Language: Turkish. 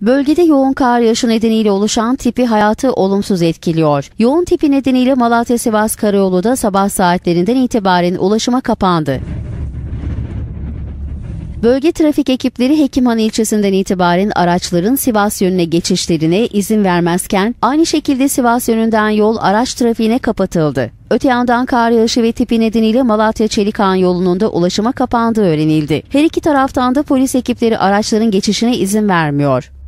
Bölgede yoğun kar yağışı nedeniyle oluşan tipi hayatı olumsuz etkiliyor. Yoğun tipi nedeniyle Malatya-Sivas Karayolu da sabah saatlerinden itibaren ulaşıma kapandı. Bölge trafik ekipleri Hekimhan ilçesinden itibaren araçların Sivas yönüne geçişlerine izin vermezken aynı şekilde Sivas yönünden yol araç trafiğine kapatıldı. Öte yandan kar yağışı ve tipi nedeniyle Malatya-Çelikhan yolunun da ulaşıma kapandığı öğrenildi. Her iki taraftan da polis ekipleri araçların geçişine izin vermiyor.